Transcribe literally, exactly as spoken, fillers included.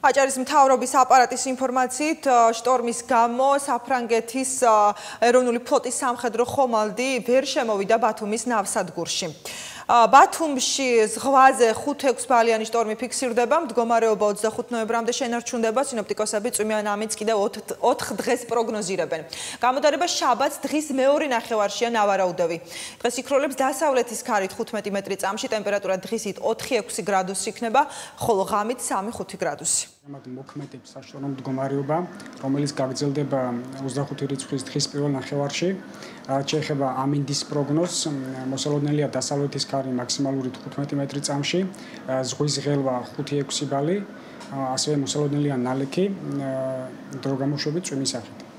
აჭარის მთავრობის აპარატის ინფორმაციით, შტორმის გამო საფრანგეთის ეროვნული ფლოტის სამხედრო ხომალდი ვერ შემოვიდა ბათუმის ნავსადგურში. ბათუმში ზღვაზე ხუთ-ექვს ბალიანი შტორმი ფიქსირდება, მდგომარეობა ოცდახუთ ნოემბრამდე შენარჩუნდება, სინოპტიკოსები წვიმიან ამინდს კიდევ ოთხ დღეს პროგნოზირებენ. გამოდარება შაბათს დღის მეორე ნახევარშია ნავარაუდევი. დღეს იქროლებს დასავლეთის ქარით ხუთმეტი მეტრი წამში, ტემპერატურა დღისით ოთხი ექვსი გრადუსი იქნება, ხოლო ღამით სამი ხუთი გრადუსი. მოქმედებს საშუალო მდგომარეობა, რომელიც გაგრძელდება ოცდახუთი რიცხვის დღის პირველ ნახევარში. რაც შეეხება ამინდის პროგნოზს, მოსალოდნელია დასავლეთის ქარი მაქსიმალურად თხუთმეტი მეტრი წამში, ზღვის ღელვა ხუთი ექვსი ბალი, ასევე მოსალოდნელია ნალექი დროგამოშვებით წვიმის სახით.